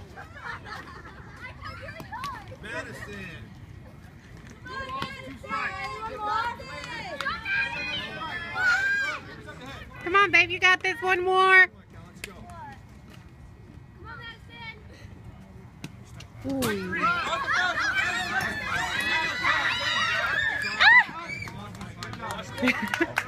Madison. Come on, babe, you got this. One more. Ooh. Ah!